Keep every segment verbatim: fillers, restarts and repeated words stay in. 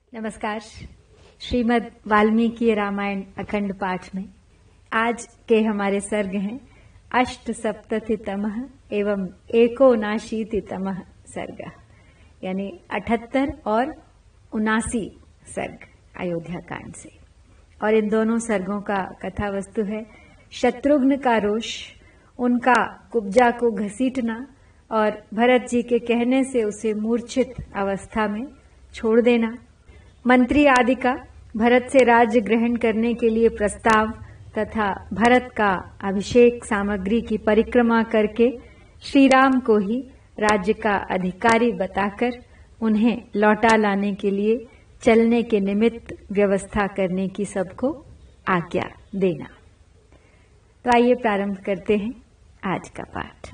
नमस्कार। श्रीमद् वाल्मीकि रामायण अखंड पाठ में आज के हमारे सर्ग हैं अष्ट सप्ततितमः एवं एकोनाशीतितमः सर्ग, यानी अठहत्तर और उनासी सर्ग अयोध्या कांड से। और इन दोनों सर्गों का कथा वस्तु है शत्रुघ्न का रोष, उनका कुब्जा को घसीटना और भरत जी के कहने से उसे मूर्छित अवस्था में छोड़ देना, मंत्री आदि का भरत से राज्य ग्रहण करने के लिए प्रस्ताव तथा भरत का अभिषेक सामग्री की परिक्रमा करके श्री राम को ही राज्य का अधिकारी बताकर उन्हें लौटा लाने के लिए चलने के निमित्त व्यवस्था करने की सबको आज्ञा देना। तो आइए प्रारंभ करते हैं आज का पाठ।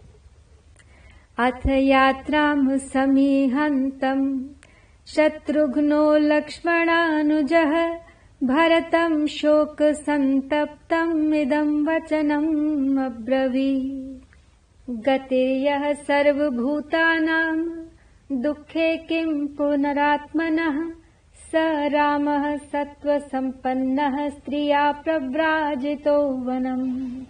अथ यात्रां समीहन्तम् शत्रुघ्नो लक्ष्मणानुजः भरतं शोक संतप्तम् इदं वचनम् अब्रवीत्। गते यः सर्वभूतानां दुःखे किं पुनरात्मनः स रामः सत्त्वसम्पन्नः स्त्रिया प्रव्राजितो वनम्।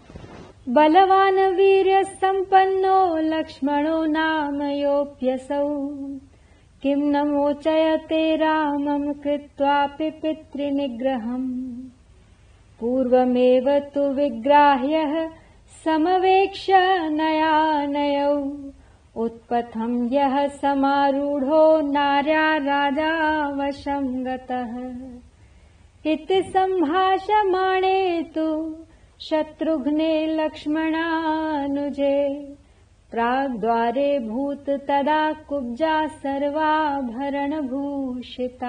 बलवान् वीर्यसम्पन्नो लक्ष्मणो नाम योऽप्यसौ किं न मोचयते रामं कृत्वापि पितृनिग्रहम्। पूर्वमेव तु विग्राह्यः समवेक्ष्य नयानयौ उत्पथं यः समारूढो नार्या राजा वशं गतः। इति सम्भाषमाणे तु शत्रुघ्ने लक्ष्मणानुजे प्राग्द्वारे भूत तदा कुब्जा सर्वाभरण भूषिता।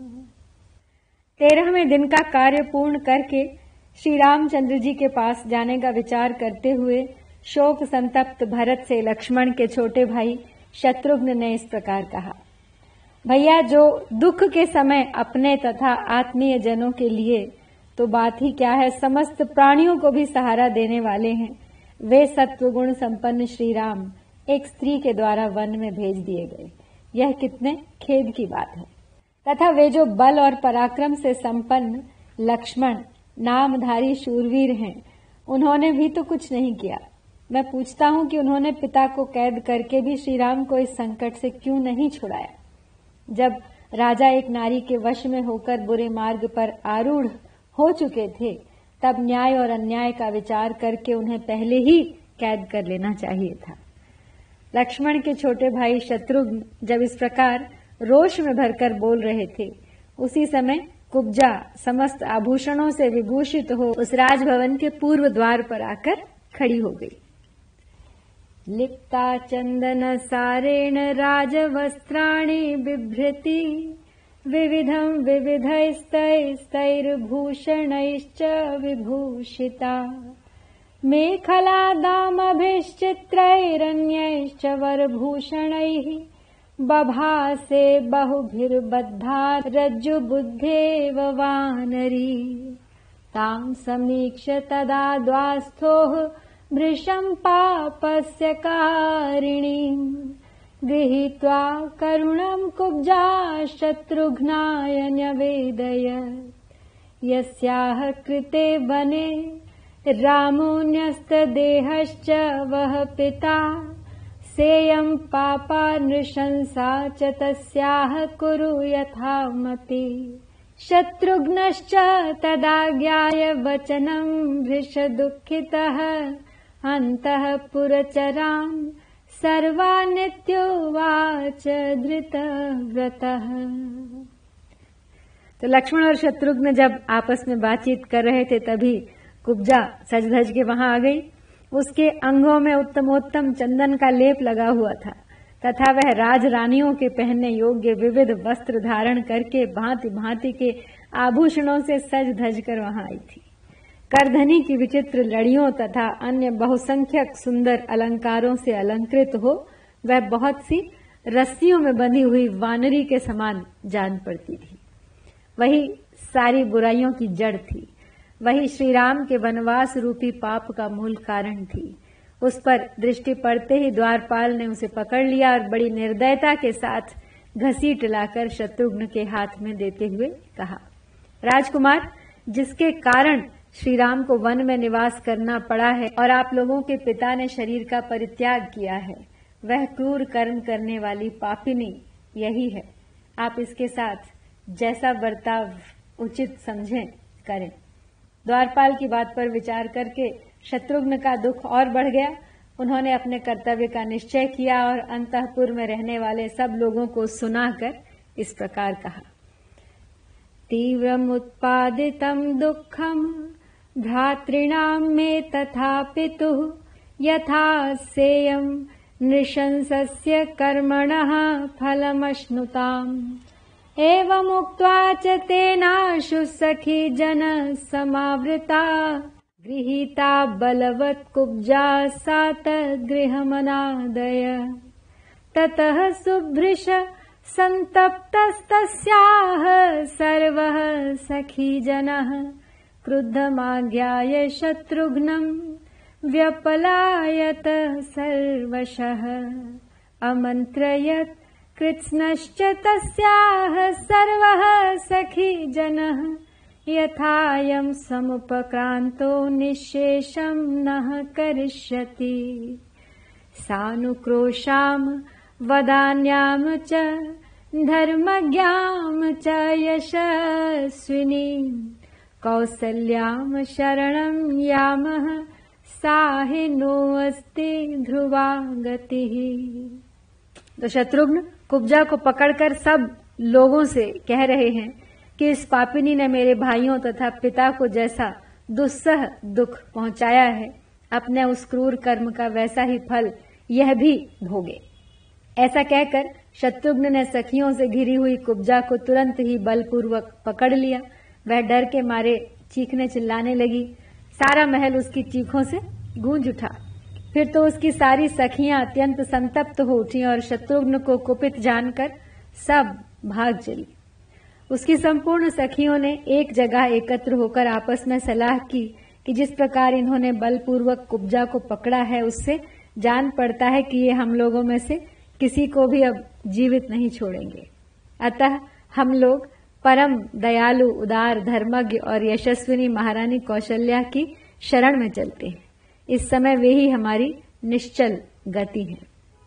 तेरहवें दिन का कार्य पूर्ण करके श्री रामचंद्र जी के पास जाने का विचार करते हुए शोक संतप्त भरत से लक्ष्मण के छोटे भाई शत्रुघ्न ने इस प्रकार कहा, भैया, जो दुख के समय अपने तथा आत्मीय जनों के लिए तो बात ही क्या है, समस्त प्राणियों को भी सहारा देने वाले हैं, वे सत्वगुण संपन्न श्री राम एक स्त्री के द्वारा वन में भेज दिए गए, यह कितने खेद की बात है। तथा वे जो बल और पराक्रम से संपन्न लक्ष्मण नामधारी शूरवीर हैं, उन्होंने भी तो कुछ नहीं किया। मैं पूछता हूं कि उन्होंने पिता को कैद करके भी श्री राम को इस संकट से क्यों नहीं छुड़ाया। जब राजा एक नारी के वश में होकर बुरे मार्ग पर आरूढ़ हो चुके थे, तब न्याय और अन्याय का विचार करके उन्हें पहले ही कैद कर लेना चाहिए था। लक्ष्मण के छोटे भाई शत्रुघ्न जब इस प्रकार रोष में भरकर बोल रहे थे, उसी समय कुब्जा समस्त आभूषणों से विभूषित हो उस राजभवन के पूर्व द्वार पर आकर खड़ी हो गई। लिप्ता चंदन सारेण राजवस्त्राणि बिभ्रति विविधं विविधैस्तैस्तैर्भूषणैश्च विभूषिता। मेखलादामभिश्चित्रैरन्यैश्च वरभूषणैः बभासे बहुभिर्बद्धा रज्जुबुद्धेव वानरी। तां समीक्ष्य तदा द्वास्थोः भृशं पापस्य कारिणीम् गृहीत्वा करुणं कुब्जा शत्रुघ्नाय न्यवेदयत्। यस्याः कृते वने रामोऽन्यस्तदेहश्च वः पिता सेयं पापा नृशंसा च तस्याः कुरु यथामति। शत्रुघ्नश्च तदाज्ञाय वचनं भृशदुःखितः अन्तःपुरचरान् सर्वानित्योवाच धृतव्रतः। तो लक्ष्मण और शत्रुघ्न जब आपस में बातचीत कर रहे थे, तभी कुब्जा सज धज के वहां आ गई। उसके अंगों में उत्तमोत्तम चंदन का लेप लगा हुआ था तथा वह राज रानियों के पहनने योग्य विविध वस्त्र धारण करके भांति भांति के आभूषणों से सज धज कर वहां आई थी। करधनी की विचित्र लड़ियों तथा अन्य बहुसंख्यक सुंदर अलंकारों से अलंकृत हो वह बहुत सी रस्सियों में बंधी हुई वानरी के समान जान पड़ती थी। वही सारी बुराइयों की जड़ थी, वही श्री राम के वनवास रूपी पाप का मूल कारण थी। उस पर दृष्टि पड़ते ही द्वारपाल ने उसे पकड़ लिया और बड़ी निर्दयता के साथ घसीट लाकर शत्रुघ्न के हाथ में देते हुए कहा, राजकुमार, जिसके कारण श्री राम को वन में निवास करना पड़ा है और आप लोगों के पिता ने शरीर का परित्याग किया है, वह क्रूर कर्म करने वाली पापिनी यही है। आप इसके साथ जैसा बर्ताव उचित समझें करें। द्वारपाल की बात पर विचार करके शत्रुघ्न का दुख और बढ़ गया। उन्होंने अपने कर्तव्य का निश्चय किया और अंतःपुर में रहने वाले सब लोगों को सुनाकर इस प्रकार कहा, तीव्रमुत्पादितं दुःखं भ्रातॄणां मे तथा पितुः यथा सेयं नृशंसस्य कर्मणः फलमश्नुताम्। एवमुक्त्वा च तेनाशु सखी जन समावृता गृहीता बलवत् कुब्जा सा तद्गृहमनादय। ततः सुभृश सन्तप्तस्तस्याः सर्वः सखी जनः क्रुद्धमाज्ञाय शत्रुघ्नं व्यपलायत सर्वशः। अमन्त्रयत् कृत्स्नश्च तस्याः सर्वः सखी जनः यथायं समुपक्रान्तो निःशेषं नः करिष्यति। सानुक्रोशां वदान्यां च धर्मज्ञां च यशस्विनीं कौसल्यां शरणं यामः साहि नो अस्ति ध्रुवा गतिः। तो शत्रुघ्न कुब्जा को पकड़कर सब लोगों से कह रहे हैं कि इस पापिनी ने मेरे भाइयों तथा पिता को जैसा दुस्सह दुख पहुंचाया है, अपने उस क्रूर कर्म का वैसा ही फल यह भी भोगे। ऐसा कहकर शत्रुघ्न ने सखियों से घिरी हुई कुब्जा को तुरंत ही बलपूर्वक पकड़ लिया। वह डर के मारे चीखने चिल्लाने लगी। सारा महल उसकी चीखों से गूंज उठा। फिर तो उसकी सारी सखियां अत्यंत संतप्त हो उठी और शत्रुघ्न को कुपित जानकर सब भाग चली। उसकी संपूर्ण सखियों ने एक जगह एकत्र होकर आपस में सलाह की कि जिस प्रकार इन्होंने बलपूर्वक कुब्जा को पकड़ा है, उससे जान पड़ता है कि ये हम लोगों में से किसी को भी अब जीवित नहीं छोड़ेंगे। अतः हम लोग परम दयालु, उदार, धर्मज्ञ और यशस्विनी महारानी कौशल्या की शरण में चलते हैं। इस समय वे ही हमारी निश्चल गति है।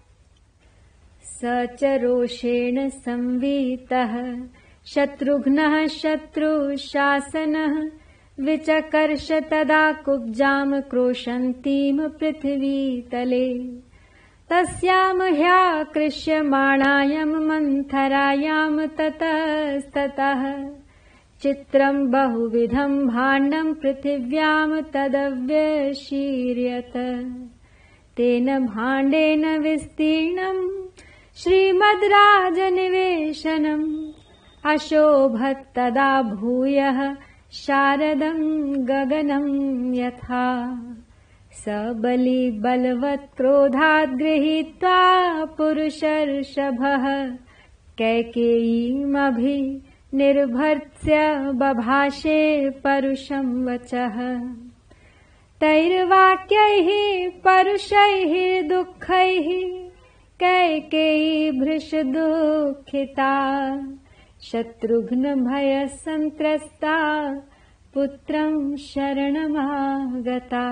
स च रोषेण संवीतः शत्रुघ्नः शत्रुशासनः विचकर्ष तदा कुब्जां क्रोशन्तीं पृथिवीतले। तस्यां ह्याकृष्यमाणायां मन्थरायां ततस्ततः चित्रं बहुविधं भाण्डं पृथिव्यां तदव्यशीर्यत। तेन भाण्डेन विस्तीर्णं श्रीमद् राजनिवेशनम् अशोभत् तदा भूयः शारदं गगनं यथा। सबली बलवत् क्रोधात् गृहीत्वा पुरुषर्षभः कैकेयीमभि निर्भर्त्स्य बभाषे परुषं वचः। तैर्वाक्यैः परुषैः दुःखैः कैकेयी भृशदुःखिता शत्रुघ्न भय संत्रस्ता पुत्रं शरणमागता।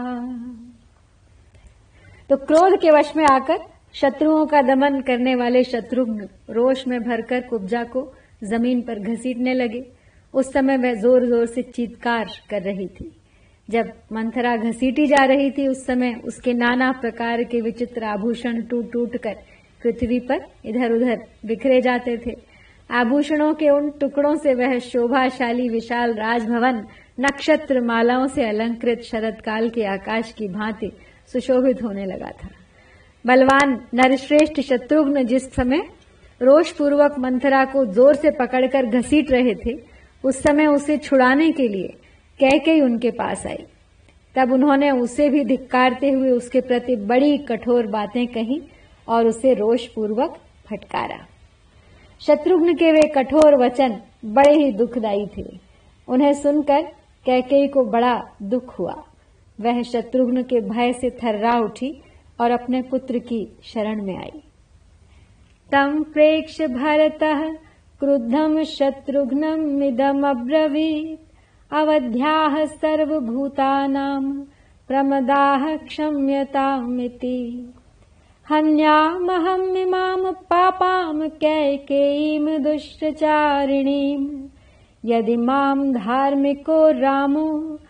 तो क्रोध के वश में आकर शत्रुओं का दमन करने वाले शत्रुघ्न रोष में भरकर कुब्जा को जमीन पर घसीटने लगे। उस समय वह जोर जोर से चीत्कार कर रही थी। जब मंथरा घसीटी जा रही थी, उस समय उसके नाना प्रकार के विचित्र आभूषण टूट टूट कर पृथ्वी पर इधर उधर बिखरे जाते थे। आभूषणों के उन टुकड़ों से वह शोभाशाली विशाल राजभवन नक्षत्र मालाओं से अलंकृत शरदकाल के आकाश की भांति सुशोभित होने लगा था। बलवान नरश्रेष्ठ शत्रुघ्न जिस समय रोषपूर्वक मंथरा को जोर से पकड़कर घसीट रहे थे, उस समय उसे छुड़ाने के लिए कैकेयी उनके पास आई। तब उन्होंने उसे भी धिक्कारते हुए उसके प्रति बड़ी कठोर बातें कही और उसे रोषपूर्वक फटकारा। शत्रुघ्न के वे कठोर वचन बड़े ही दुखदायी थे। उन्हें सुनकर कैकेयी को बड़ा दुख हुआ। वह शत्रुघ्न के भय से थर्रा उठी और अपने पुत्र की शरण में आई। तं प्रेक्ष्य भरतः क्रुद्धं शत्रुघ्नम् इदमब्रवीत् अवध्याः सर्वभूतानां प्रमदाः क्षम्यतामिति। हन्यामहम् इमां पापां कैकेयीं दुष्टचारिणीं यदि मां धार्मिको रामो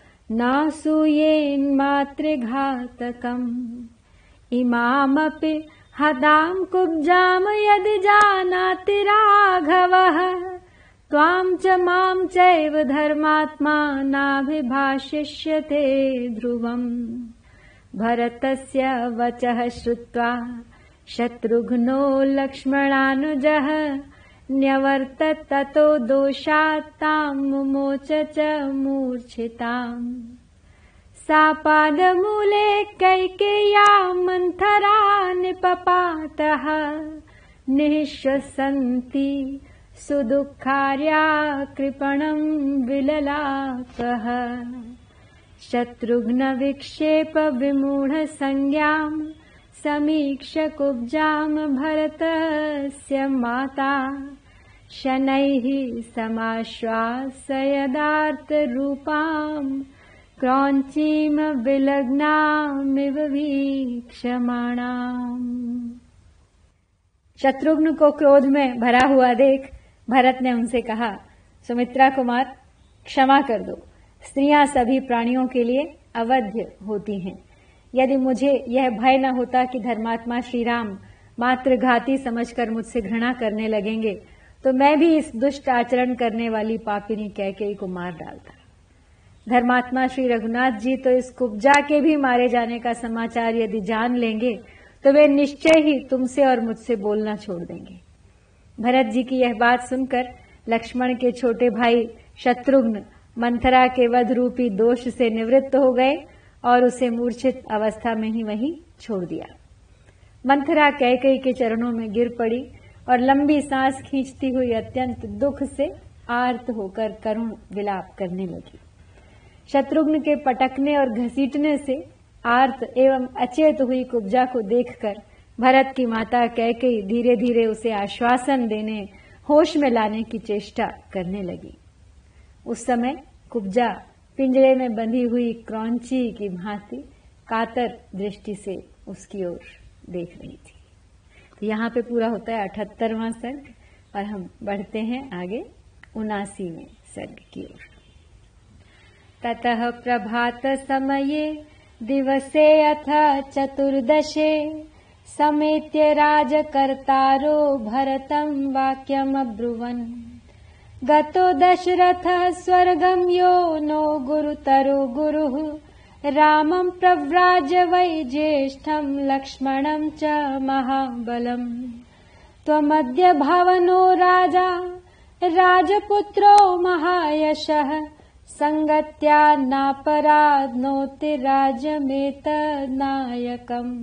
नासूयेन्मातृघातकम्। इमामपि हतां कुब्जां यदि जानाति राघवः त्वां च मां चैव धर्मात्मा नाभिभाषिष्यते ध्रुवम्। भरतस्य वचः श्रुत्वा शत्रुघ्नो लक्ष्मणानुजः न्यवर्तत ततो दोषात् तां मुमोच च मूर्छिताम्। सा पादमूले कैकेय्या मन्थरा निपपातः निःश्वसन्ति सुदुःखार्या कृपणं विललापः। शत्रुघ्न विक्षेप विमूढ संज्ञां समीक्ष्य कुब्जां भरतस्य माता शनैः समाश्वासयदार्तरूपां क्रौञ्चीं विलग्नामिव वीक्षमाणाम्। शत्रुघ्न को क्रोध में भरा हुआ देख भरत ने उनसे कहा, सुमित्रा कुमार क्षमा कर दो। स्त्रियां सभी प्राणियों के लिए अवध्य होती हैं। यदि मुझे यह भय न होता कि धर्मात्मा श्री राम मातृघाती समझकर मुझसे घृणा करने लगेंगे तो मैं भी इस दुष्ट आचरण करने वाली पापिनी कैकेयी को मार डालता। धर्मात्मा श्री रघुनाथ जी तो इस कुब्जा के भी मारे जाने का समाचार यदि जान लेंगे तो वे निश्चय ही तुमसे और मुझसे बोलना छोड़ देंगे। भरत जी की यह बात सुनकर लक्ष्मण के छोटे भाई शत्रुघ्न मंथरा के वध रूपी दोष से निवृत्त हो गए और उसे मूर्छित अवस्था में ही वहीं छोड़ दिया। मंथरा कैकेयी के चरणों में गिर पड़ी और लंबी सांस खींचती हुई अत्यंत दुख से आर्त होकर करुण विलाप करने लगी। शत्रुघ्न के पटकने और घसीटने से आर्त एवं अचेत हुई कुब्जा को देखकर भरत की माता कैकेयी धीरे धीरे उसे आश्वासन देने, होश में लाने की चेष्टा करने लगी। उस समय कुब्जा पिंजरे में बंधी हुई क्रौंची की भांति कातर दृष्टि से उसकी ओर देख रही थी। तो यहाँ पे पूरा होता है अठहत्तरवां सर्ग और हम बढ़ते हैं आगे उनासीवें सर्ग की ओर। ततः प्रभात समये दिवसे अथ चतुर्दशे समेत्य राजकर्तारो भरतं वाक्यमब्रुवन्। गतो दशरथः स्वर्गं यो नो गुरुतरो गुरुः रामं प्रव्राज्य वै ज्येष्ठं लक्ष्मणं च महाबलम्। त्वमद्य भवनो राजा राजपुत्रो महायशः संगत्या नापराध्नोति राज्यमेतन्नायकम्।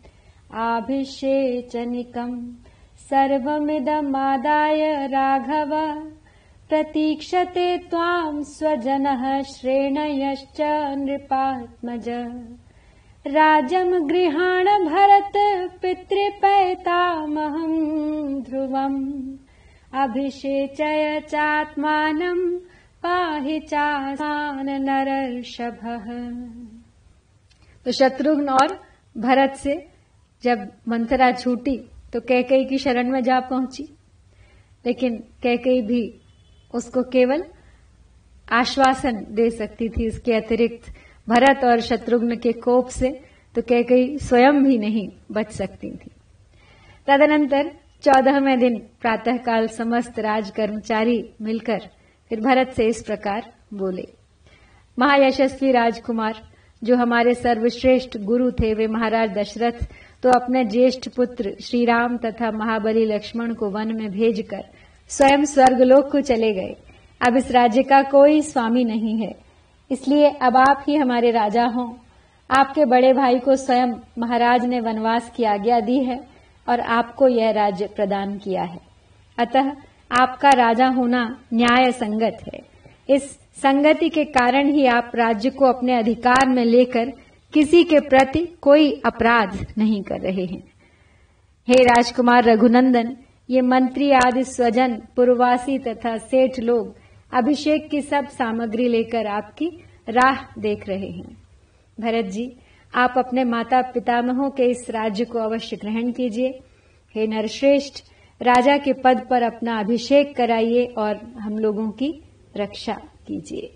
आभिषेचनिकं सर्वमिदमादाय राघव प्रतीक्षते त्वां स्वजनः श्रेणयश्च नृपात्मज। राजं गृहाण भरत पितृपैतामहं ध्रुवम्। अभिषेचय चात्मानं पाहि चासान नरर्षभः। तो शत्रुघ्न और भरत से जब मंथरा छूटी तो कैकेयी की शरण में जा पहुंची, लेकिन कैकेयी भी उसको केवल आश्वासन दे सकती थी। इसके अतिरिक्त भरत और शत्रुघ्न के कोप से तो कैकेयी स्वयं भी नहीं बच सकती थी। तदनंतर चौदहवें दिन प्रातःकाल समस्त राज कर्मचारी मिलकर फिर भरत से इस प्रकार बोले, महायशस्वी राजकुमार, जो हमारे सर्वश्रेष्ठ गुरु थे, वे महाराज दशरथ तो अपने ज्येष्ठ पुत्र श्री राम तथा महाबली लक्ष्मण को वन में भेजकर स्वयं स्वर्गलोक को चले गए। अब इस राज्य का कोई स्वामी नहीं है, इसलिए अब आप ही हमारे राजा हों। आपके बड़े भाई को स्वयं महाराज ने वनवास की आज्ञा दी है और आपको यह राज्य प्रदान किया है, अतः आपका राजा होना न्याय संगत है। इस संगति के कारण ही आप राज्य को अपने अधिकार में लेकर किसी के प्रति कोई अपराध नहीं कर रहे हैं। हे राजकुमार रघुनंदन, ये मंत्री आदि स्वजन, पुरवासी तथा सेठ लोग अभिषेक की सब सामग्री लेकर आपकी राह देख रहे हैं। भरत जी, आप अपने माता पितामहों के इस राज्य को अवश्य ग्रहण कीजिए। हे नरश्रेष्ठ, राजा के पद पर अपना अभिषेक कराइए और हम लोगों की रक्षा कीजिए।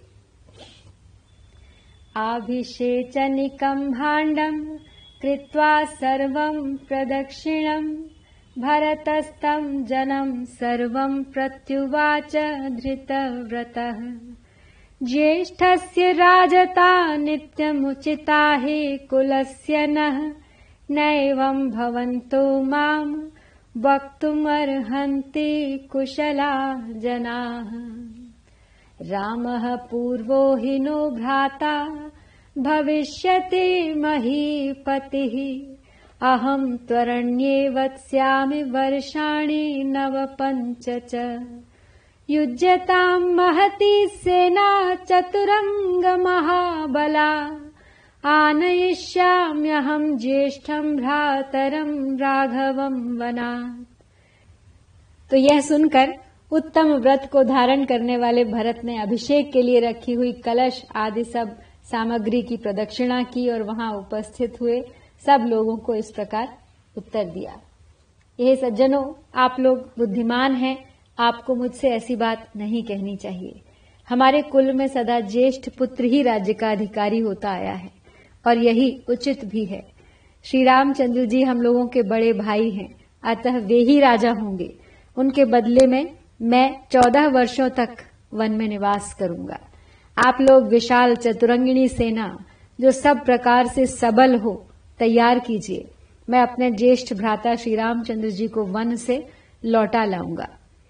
अभिषेचनिकं भाण्डं कृत्वा सर्वं प्रदक्षिणं भरतस्तं जनं सर्वं प्रत्युवाच धृतव्रतः। ज्येष्ठस्य राजता नित्यमुचिता हि कुलस्य नः, नैवं भवन्तो मां वक्तुमर्हन्ति कुशला जनाः। रामः पूर्वो हि नो भ्राता भविष्यति महीपतिः, अहं त्वरण्ये वत्स्यामि वर्षाणि नवपञ्च च। युज्यतां महती सेना चतुरंग महाबला, आनयिष्याम्यहं ज्येष्ठं भ्रातरं राघवं वनात्। तो यह सुनकर उत्तम व्रत को धारण करने वाले भरत ने अभिषेक के लिए रखी हुई कलश आदि सब सामग्री की प्रदक्षिणा की और वहां उपस्थित हुए सब लोगों को इस प्रकार उत्तर दिया। यह सज्जनों, आप लोग बुद्धिमान हैं, आपको मुझसे ऐसी बात नहीं कहनी चाहिए। हमारे कुल में सदा ज्येष्ठ पुत्र ही राज्य का अधिकारी होता आया है और यही उचित भी है। श्री रामचंद्र जी हम लोगों के बड़े भाई हैं, अतः वे ही राजा होंगे। उनके बदले में मैं चौदह वर्षों तक वन में निवास करूंगा। आप लोग विशाल चतुरंगिणी सेना जो सब प्रकार से सबल हो तैयार कीजिए। मैं अपने ज्येष्ठ भ्राता श्री रामचंद्र जी को वन से लौटा लाऊंगा।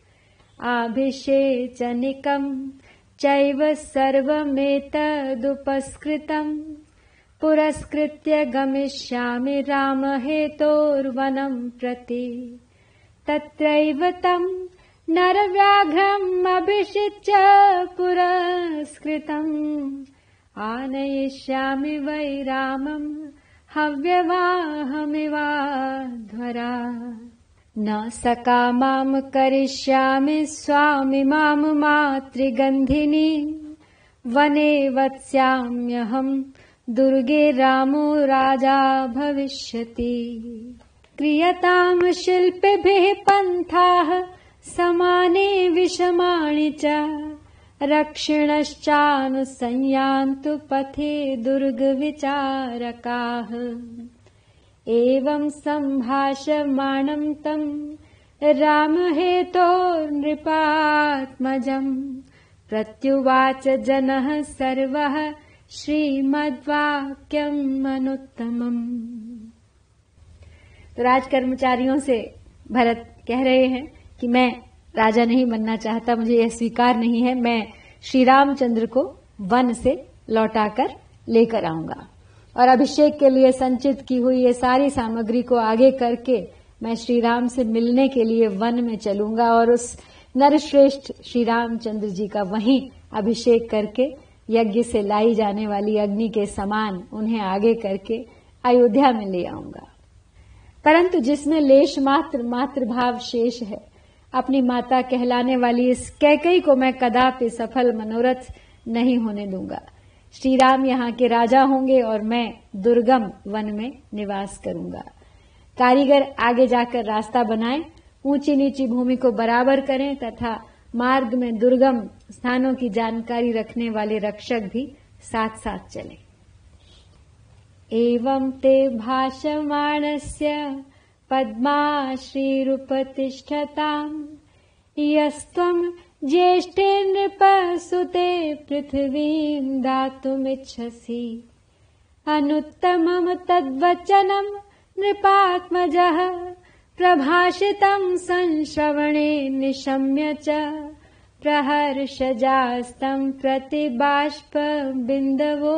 अभिषेचनिकं चैव सर्वमेतदुपस्कृतं, पुरस्कृत्य गमिष्यामि रामहेतोर्वनं प्रति। तत्रैव तं नरव्याघ्रम् अभिषिच्य पुरस्कृतम्, आनयिष्यामि वै रामं हव्यवाहमिवाध्वरा। न सकामां करिष्यामि स्वामिमां मातृगन्धिनी, वने वत्स्याम्यहं दुर्गे रामो राजा भविष्यति। क्रियतां शिल्पिभिः पन्थाः समाने विषमाणि च, रक्षिणश्चानुसंयान्तु पथे दुर्गविचारकाः। एवं सम्भाषमाणं तं रामहेतोर्नृपात्मजं, प्रत्युवाच जनः सर्वः श्रीमद्वाक्यम् अनुत्तमम्। तो राज कर्मचारियों से भरत कह रहे हैं कि मैं राजा नहीं बनना चाहता, मुझे यह स्वीकार नहीं है। मैं श्री रामचंद्र को वन से लौटाकर लेकर आऊंगा और अभिषेक के लिए संचित की हुई ये सारी सामग्री को आगे करके मैं श्री राम से मिलने के लिए वन में चलूंगा और उस नरश्रेष्ठ श्री रामचंद्र जी का वहीं अभिषेक करके यज्ञ से लाई जाने वाली अग्नि के समान उन्हें आगे करके अयोध्या में ले आऊंगा। परंतु जिसमें लेश मात्र मातृभाव शेष है, अपनी माता कहलाने वाली इस कैकेयी को मैं कदापि सफल मनोरथ नहीं होने दूंगा। श्री राम यहाँ के राजा होंगे और मैं दुर्गम वन में निवास करूंगा। कारीगर आगे जाकर रास्ता बनाएं, ऊंची नीची भूमि को बराबर करें तथा मार्ग में दुर्गम स्थानों की जानकारी रखने वाले रक्षक भी साथ साथ चलें। एवं ते भाषमाणस्य पद्माश्रीरुपतिष्ठताम्, यस्त्वं ज्येष्ठे नृपसुते पृथिवीं दातुमिच्छसि। अनुत्तमं तद्वचनं नृपात्मजः, प्रभाषितं संश्रवणे निशम्य च। प्रहर्षजास्तं प्रतिबाष्पबिन्दवो,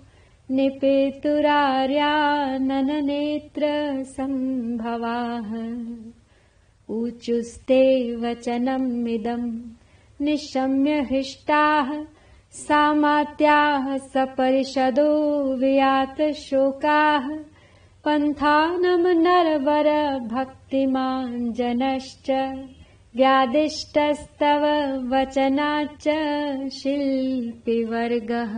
निपेतुरार्यानननेत्र संभवाः। ऊचुस्ते वचनमिदं निशम्य हृष्टाः, सामात्याः सपरिषदो वियात शोकाः। पन्थानं नरवर भक्त भक्तिमाञ्जनश्च व्यादिष्टस्तव वचनाच्च शिल्पीवर्गः।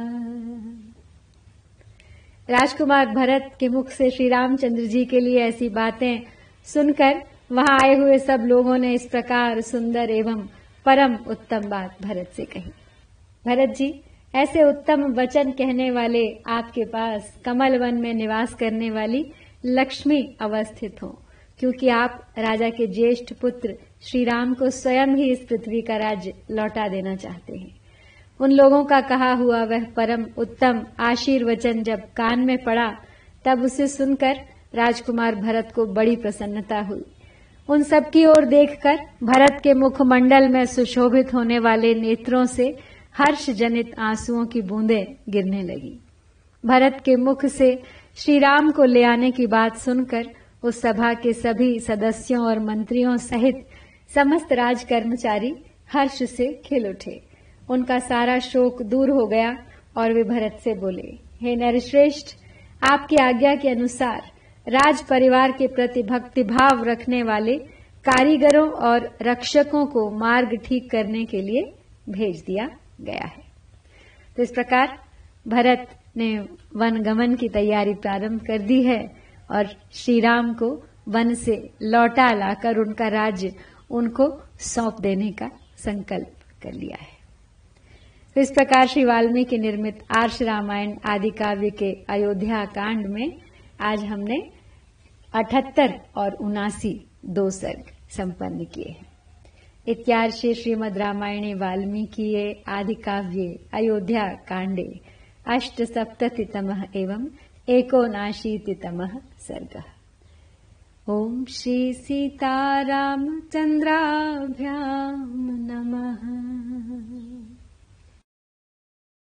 राजकुमार भरत के मुख से श्री रामचंद्र जी के लिए ऐसी बातें सुनकर वहां आए हुए सब लोगों ने इस प्रकार सुंदर एवं परम उत्तम बात भरत से कही। भरत जी, ऐसे उत्तम वचन कहने वाले आपके पास कमल वन में निवास करने वाली लक्ष्मी अवस्थित हो, क्योंकि आप राजा के ज्येष्ठ पुत्र श्री राम को स्वयं ही इस पृथ्वी का राज्य लौटा देना चाहते हैं। उन लोगों का कहा हुआ वह परम उत्तम आशीर्वचन जब कान में पड़ा, तब उसे सुनकर राजकुमार भरत को बड़ी प्रसन्नता हुई। उन सब की ओर देखकर भरत के मुखमंडल में सुशोभित होने वाले नेत्रों से हर्ष जनित आंसुओं की बूंदें गिरने लगी। भरत के मुख से श्री राम को ले आने की बात सुनकर उस सभा के सभी सदस्यों और मंत्रियों सहित समस्त राज कर्मचारी हर्ष से खिल उठे। उनका सारा शोक दूर हो गया और वे भरत से बोले, हे नरश्रेष्ठ, आपकी आज्ञा के अनुसार राज परिवार के प्रति भक्ति भाव रखने वाले कारीगरों और रक्षकों को मार्ग ठीक करने के लिए भेज दिया गया है। तो इस प्रकार भरत ने वन गमन की तैयारी प्रारंभ कर दी है और श्री राम को वन से लौटा लाकर उनका राज्य उनको सौंप देने का संकल्प कर लिया है। तो इस प्रकार श्री वाल्मीकि निर्मित आर्ष रामायण आदि काव्य के अयोध्या कांड में आज हमने अठहत्तर और उनासी दो सर्ग संपन्न किए हैं। इत्यार्षे श्रीमद् रामायणे वाल्मीकिये आदि काव्ये अयोध्या कांडे अष्टसप्ततितमः एवं एकोनाशीतितमः सर्गः। ओम श्री सीतारामचंद्राभ्याम नमः।